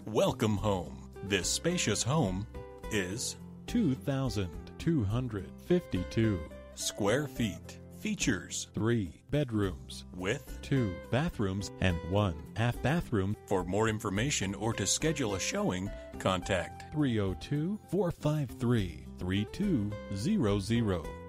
Welcome home. This spacious home is 2,252 square feet. Features 3 bedrooms with 2 bathrooms and 1 half bathroom. For more information or to schedule a showing, contact 302-453-3200.